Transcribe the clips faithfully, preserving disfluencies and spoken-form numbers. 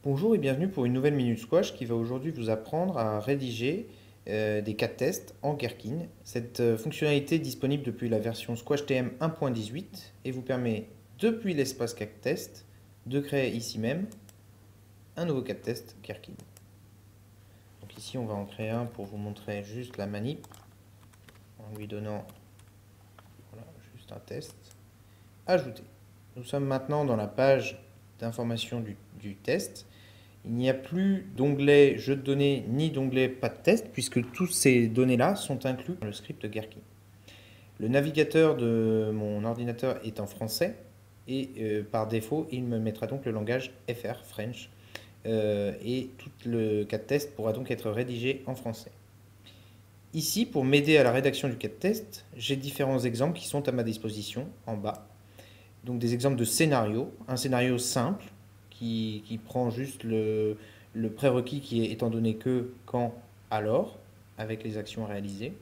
Bonjour et bienvenue pour une nouvelle Minute Squash qui va aujourd'hui vous apprendre à rédiger euh, des cas de test en Gherkin. Cette euh, fonctionnalité est disponible depuis la version SquashTM un point dix-huit et vous permet, depuis l'espace cas de test, de créer ici même un nouveau cas de test Gherkin. Donc ici on va en créer un pour vous montrer juste la manip en lui donnant voilà, juste un test. Ajouter. Nous sommes maintenant dans la page d'information du, du test. Il n'y a plus d'onglet jeu de données ni d'onglet pas de test puisque toutes ces données-là sont inclus dans le script Gherkin. Le navigateur de mon ordinateur est en français et euh, par défaut il me mettra donc le langage F R, French, euh, et tout le cas de test pourra donc être rédigé en français. Ici, pour m'aider à la rédaction du cas de test, j'ai différents exemples qui sont à ma disposition en bas. Donc des exemples de scénarios, un scénario simple qui, qui prend juste le, le prérequis qui est étant donné que, quand, alors, avec les actions réalisées.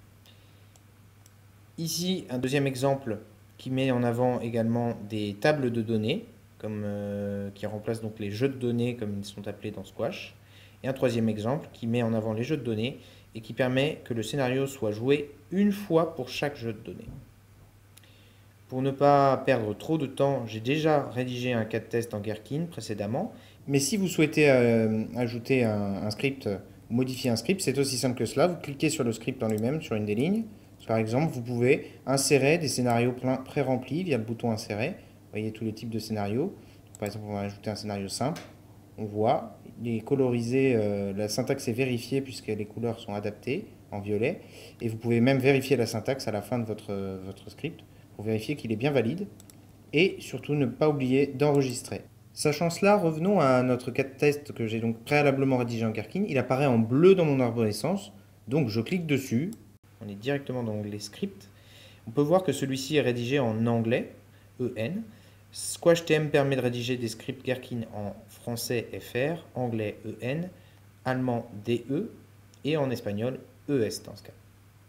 Ici, un deuxième exemple qui met en avant également des tables de données, comme, euh, qui remplacent donc les jeux de données comme ils sont appelés dans Squash. Et un troisième exemple qui met en avant les jeux de données et qui permet que le scénario soit joué une fois pour chaque jeu de données. Pour ne pas perdre trop de temps, j'ai déjà rédigé un cas de test en Gherkin précédemment. Mais si vous souhaitez euh, ajouter un, un script, ou modifier un script, c'est aussi simple que cela. Vous cliquez sur le script en lui-même, sur une des lignes. Par exemple, vous pouvez insérer des scénarios pré-remplis via le bouton insérer. Vous voyez tous les types de scénarios. Par exemple, on va ajouter un scénario simple. On voit, il est colorisé, euh, la syntaxe est vérifiée puisque les couleurs sont adaptées en violet. Et vous pouvez même vérifier la syntaxe à la fin de votre, votre script pour vérifier qu'il est bien valide. Et surtout, ne pas oublier d'enregistrer. Sachant cela, revenons à notre cas de test que j'ai donc préalablement rédigé en Gherkin. Il apparaît en bleu dans mon arborescence. Donc je clique dessus. On est directement dans l'onglet script. On peut voir que celui-ci est rédigé en anglais, E N. SquashTM permet de rédiger des scripts Gherkin en français F R, anglais E N, allemand D E et en espagnol E S dans ce cas.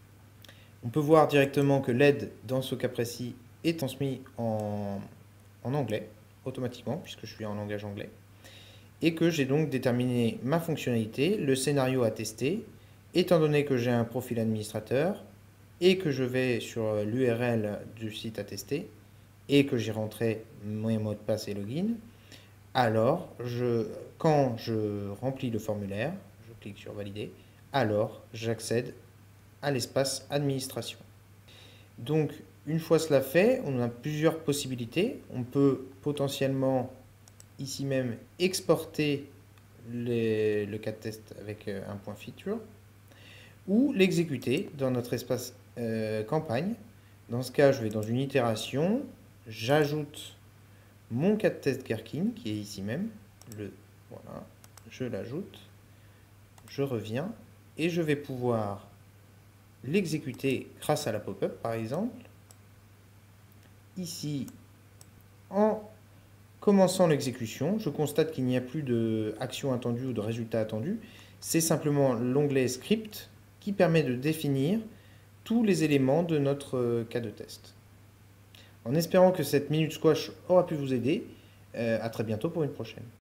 On peut voir directement que l'aide dans ce cas précis est transmis en, en anglais automatiquement puisque je suis en langage anglais et que j'ai donc déterminé ma fonctionnalité, le scénario à tester, étant donné que j'ai un profil administrateur et que je vais sur l'U R L du site à tester et que j'ai rentré mon mot de passe et login, alors je, quand je remplis le formulaire, je clique sur valider, alors j'accède à l'espace administration. Donc une fois cela fait, on a plusieurs possibilités. On peut potentiellement ici même exporter les, le cas de test avec un point feature ou l'exécuter dans notre espace euh, campagne. Dans ce cas, je vais dans une itération, j'ajoute mon cas de test Gherkin qui est ici même, le, voilà, je l'ajoute, je reviens et je vais pouvoir l'exécuter grâce à la pop-up par exemple. Ici, en commençant l'exécution, je constate qu'il n'y a plus d'action attendue ou de résultat attendu. C'est simplement l'onglet script qui permet de définir tous les éléments de notre cas de test. En espérant que cette Minute Squash aura pu vous aider, euh, à très bientôt pour une prochaine.